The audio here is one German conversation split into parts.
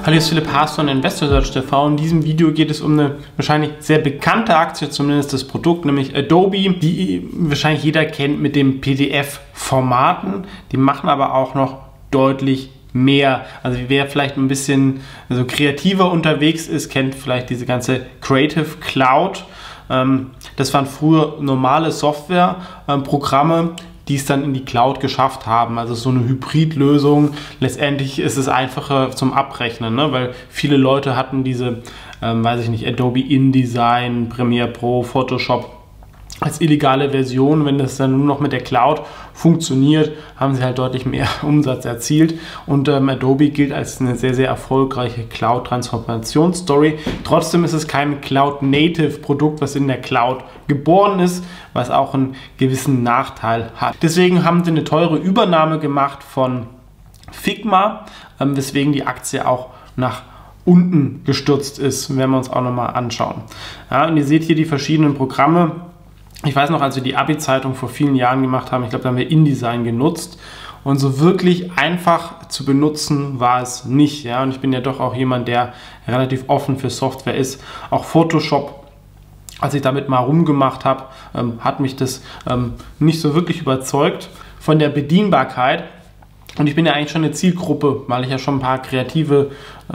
Hallo, hier ist Philipp Haas von Investor Search TV. In diesem Video geht es um eine wahrscheinlich sehr bekannte Aktie, zumindest das Produkt, nämlich Adobe, die wahrscheinlich jeder kennt mit den PDF-Formaten. Die machen aber auch noch deutlich mehr. Also wer vielleicht ein bisschen kreativer unterwegs ist, kennt vielleicht diese ganze Creative Cloud. Das waren früher normale Softwareprogramme, die es dann in die Cloud geschafft haben. Also so eine Hybridlösung. Letztendlich ist es einfacher zum Abrechnen, ne? Weil viele Leute hatten diese, Adobe InDesign, Premiere Pro, Photoshop als illegale Version. Wenn das dann nur noch mit der Cloud funktioniert, haben sie halt deutlich mehr Umsatz erzielt. Und Adobe gilt als eine sehr, sehr erfolgreiche Cloud-Transformationsstory. Trotzdem ist es kein Cloud-Native-Produkt, was in der Cloud geboren ist, was auch einen gewissen Nachteil hat. Deswegen haben sie eine teure Übernahme gemacht von Figma, weswegen die Aktie auch nach unten gestürzt ist, werden wir uns auch nochmal anschauen. Ja, und ihr seht hier die verschiedenen Programme. Ich weiß noch, als wir die Abi-Zeitung vor vielen Jahren gemacht haben, ich glaube, da haben wir InDesign genutzt. Und so wirklich einfach zu benutzen war es nicht. Ja? Und ich bin ja doch auch jemand, der relativ offen für Software ist. Auch Photoshop, als ich damit mal rumgemacht habe, hat mich das nicht so wirklich überzeugt von der Bedienbarkeit. Und ich bin ja eigentlich schon eine Zielgruppe, weil ich ja schon ein paar kreative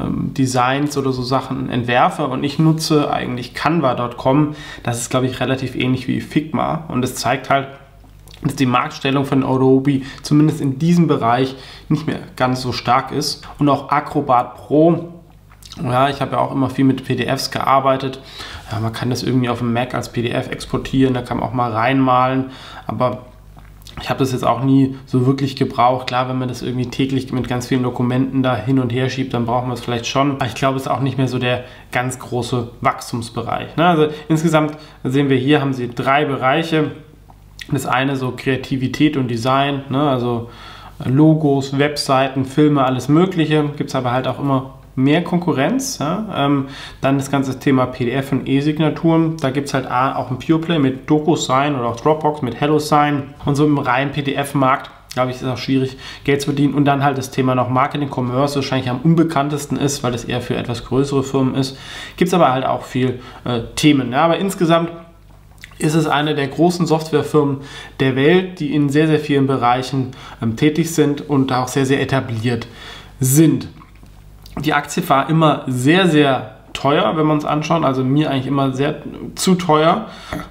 Designs oder so Sachen entwerfe. Und ich nutze eigentlich Canva.com. Das ist, glaube ich, relativ ähnlich wie Figma. Und es zeigt halt, dass die Marktstellung von Adobe zumindest in diesem Bereich nicht mehr ganz so stark ist. Und auch Acrobat Pro. Ja, ich habe ja auch immer viel mit PDFs gearbeitet. Ja, man kann das irgendwie auf dem Mac als PDF exportieren. Da kann man auch mal reinmalen. Aber ich habe das jetzt auch nie so wirklich gebraucht. Klar, wenn man das irgendwie täglich mit ganz vielen Dokumenten da hin und her schiebt, dann braucht man es vielleicht schon. Aber ich glaube, es ist auch nicht mehr so der ganz große Wachstumsbereich. Ne? Also insgesamt sehen wir hier, haben sie 3 Bereiche. Das eine so Kreativität und Design, ne? Also Logos, Webseiten, Filme, alles Mögliche. Gibt es aber halt auch immer mehr Konkurrenz. Ja? Dann das ganze Thema PDF und E-Signaturen. Da gibt es halt auch ein Pure Play mit DocuSign oder auch Dropbox mit HelloSign. Und so im reinen PDF-Markt, glaube ich, ist es auch schwierig, Geld zu verdienen. Und dann halt das Thema noch Marketing, Commerce, wahrscheinlich am unbekanntesten ist, weil das eher für etwas größere Firmen ist. Gibt es aber halt auch viel Themen. Ja? Aber insgesamt ist es eine der großen Softwarefirmen der Welt, die in sehr, sehr vielen Bereichen tätig sind und auch sehr, sehr etabliert sind. Die Aktie war immer sehr, sehr teuer, wenn wir uns anschauen, also mir eigentlich immer sehr zu teuer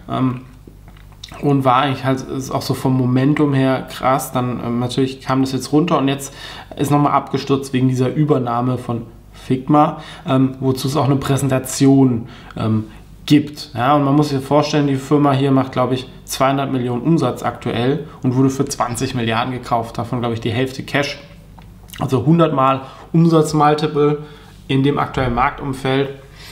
und war eigentlich halt ist auch so vom Momentum her krass. Dann natürlich kam das jetzt runter und jetzt ist nochmal abgestürzt wegen dieser Übernahme von Figma, wozu es auch eine Präsentation gibt. Ja, und man muss sich vorstellen, die Firma hier macht, glaube ich, 200 Millionen Umsatz aktuell und wurde für 20 Milliarden gekauft, davon, glaube ich, die Hälfte Cash. Also 100 Mal Umsatzmultiple in dem aktuellen Marktumfeld.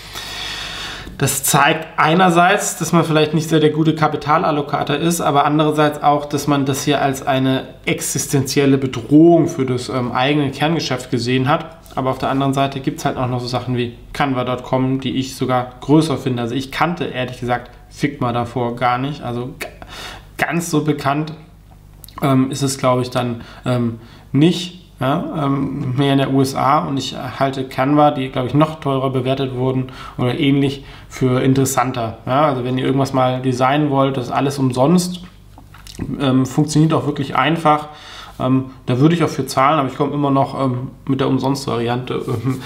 Das zeigt einerseits, dass man vielleicht nicht so der gute Kapitalallokator ist, aber andererseits auch, dass man das hier als eine existenzielle Bedrohung für das eigene Kerngeschäft gesehen hat. Aber auf der anderen Seite gibt es halt auch noch so Sachen wie Canva.com, die ich sogar größer finde. Also ich kannte ehrlich gesagt Figma davor gar nicht. Also ganz so bekannt ist es, glaube ich, dann nicht. Ja, mehr in der USA, und ich halte Canva, die, glaube ich, noch teurer bewertet wurden oder ähnlich, für interessanter. Ja, also wenn ihr irgendwas mal designen wollt, das ist alles umsonst, funktioniert auch wirklich einfach. Da würde ich auch für zahlen, aber ich komme immer noch mit der Umsonst-Variante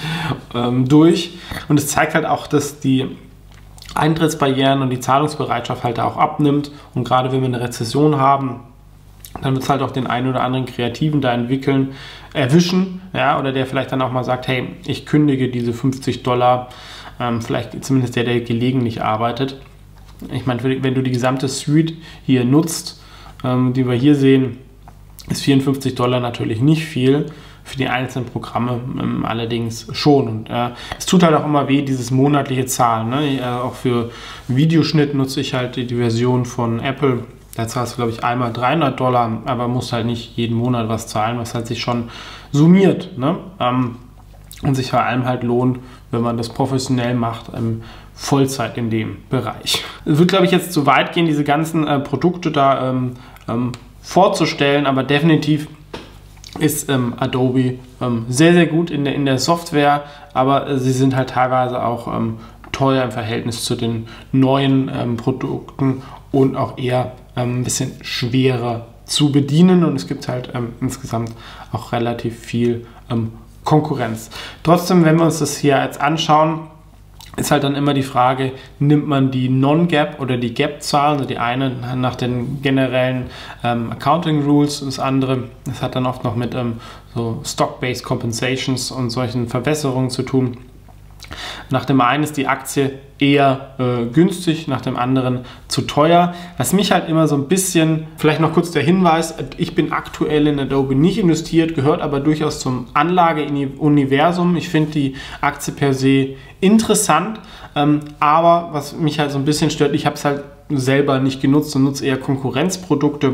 durch. Und es zeigt halt auch, dass die Eintrittsbarrieren und die Zahlungsbereitschaft halt auch abnimmt. Und gerade wenn wir eine Rezession haben, dann wird es halt auch den einen oder anderen Kreativen da erwischen, ja, oder der vielleicht dann auch mal sagt, hey, ich kündige diese $50, vielleicht zumindest der gelegentlich arbeitet. Ich meine, wenn du die gesamte Suite hier nutzt, die wir hier sehen, ist $54 natürlich nicht viel, für die einzelnen Programme allerdings schon. Und es tut halt auch immer weh, dieses monatliche Zahlen. Ne? Auch für Videoschnitt nutze ich halt die Version von Apple. Da zahlst du, glaube ich, einmal $300, aber musst halt nicht jeden Monat was zahlen, was halt sich schon summiert. Ne? Und sich vor allem halt lohnt, wenn man das professionell macht, Vollzeit in dem Bereich. Es wird, glaube ich, jetzt zu weit gehen, diese ganzen Produkte da vorzustellen, aber definitiv ist Adobe sehr, sehr gut in der Software, aber sie sind halt teilweise auch teuer im Verhältnis zu den neuen Produkten und auch eher ein bisschen schwerer zu bedienen, und es gibt halt insgesamt auch relativ viel Konkurrenz. Trotzdem, wenn wir uns das hier jetzt anschauen, ist halt dann immer die Frage, nimmt man die Non-Gap oder die Gap-Zahlen, also die eine nach den generellen Accounting Rules, das andere, das hat dann oft noch mit so Stock-Based Compensations und solchen Verbesserungen zu tun. Nach dem einen ist die Aktie eher günstig, nach dem anderen zu teuer. Was mich halt immer so ein bisschen, vielleicht noch kurz der Hinweis, ich bin aktuell in Adobe nicht investiert, gehört aber durchaus zum Anlageuniversum. Ich finde die Aktie per se interessant, aber was mich halt so ein bisschen stört, ich habe es halt selber nicht genutzt und nutze eher Konkurrenzprodukte.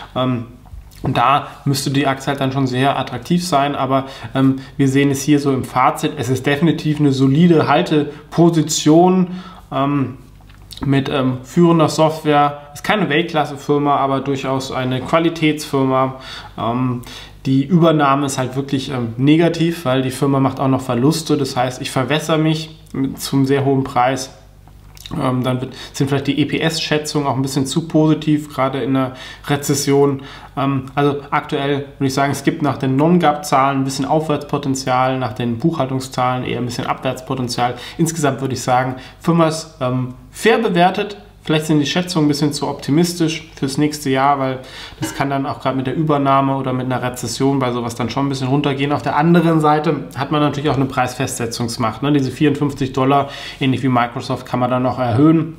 Und da müsste die Aktie halt dann schon sehr attraktiv sein, aber wir sehen es hier so im Fazit, es ist definitiv eine solide Halteposition mit führender Software. Ist keine Weltklasse-Firma, aber durchaus eine Qualitätsfirma. Die Übernahme ist halt wirklich negativ, weil die Firma macht auch noch Verluste, das heißt, ich verwässere mich zum sehr hohen Preis. Dann sind vielleicht die EPS-Schätzungen auch ein bisschen zu positiv, gerade in der Rezession. Also aktuell würde ich sagen, es gibt nach den Non-Gap-Zahlen ein bisschen Aufwärtspotenzial, nach den Buchhaltungszahlen eher ein bisschen Abwärtspotenzial. Insgesamt würde ich sagen, Firma ist fair bewertet. Vielleicht sind die Schätzungen ein bisschen zu optimistisch fürs nächste Jahr, weil das kann dann auch gerade mit der Übernahme oder mit einer Rezession bei sowas dann schon ein bisschen runtergehen. Auf der anderen Seite hat man natürlich auch eine Preisfestsetzungsmacht. Ne? Diese $54, ähnlich wie Microsoft, kann man dann noch erhöhen.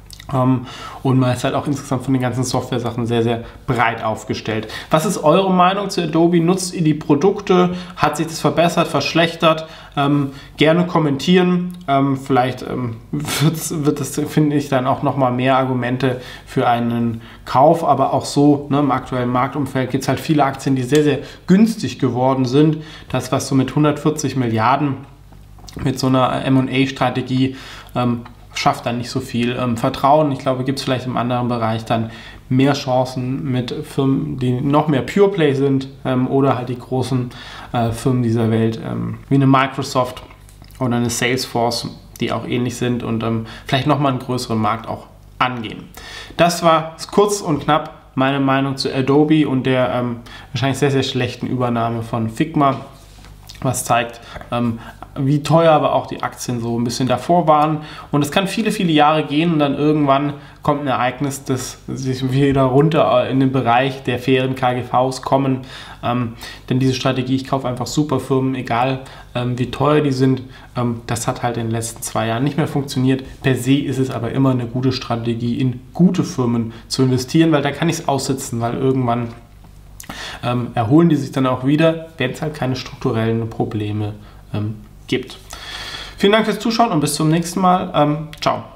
Und man ist halt auch insgesamt von den ganzen Software-Sachen sehr, sehr breit aufgestellt. Was ist eure Meinung zu Adobe? Nutzt ihr die Produkte? Hat sich das verbessert, verschlechtert? Gerne kommentieren. Vielleicht wird das, finde ich, dann auch nochmal mehr Argumente für einen Kauf. Aber auch so, ne, im aktuellen Marktumfeld gibt es halt viele Aktien, die sehr, sehr günstig geworden sind. Das, was so mit 140 Milliarden mit so einer M&A-Strategie schafft dann nicht so viel Vertrauen. Ich glaube, gibt es vielleicht im anderen Bereich dann mehr Chancen mit Firmen, die noch mehr Pure Play sind oder halt die großen Firmen dieser Welt, wie eine Microsoft oder eine Salesforce, die auch ähnlich sind und vielleicht nochmal einen größeren Markt auch angehen. Das war kurz und knapp meine Meinung zu Adobe und der wahrscheinlich sehr, sehr schlechten Übernahme von Figma, was zeigt, wie teuer aber auch die Aktien so ein bisschen davor waren. Und es kann viele, viele Jahre gehen und dann irgendwann kommt ein Ereignis, das sich wieder runter in den Bereich der fairen KGVs kommen. Denn diese Strategie, ich kaufe einfach super Firmen, egal wie teuer die sind, das hat halt in den letzten 2 Jahren nicht mehr funktioniert. Per se ist es aber immer eine gute Strategie, in gute Firmen zu investieren, weil da kann ich es aussitzen, weil irgendwann erholen die sich dann auch wieder, wenn es halt keine strukturellen Probleme gibt. Vielen Dank fürs Zuschauen und bis zum nächsten Mal. Ciao.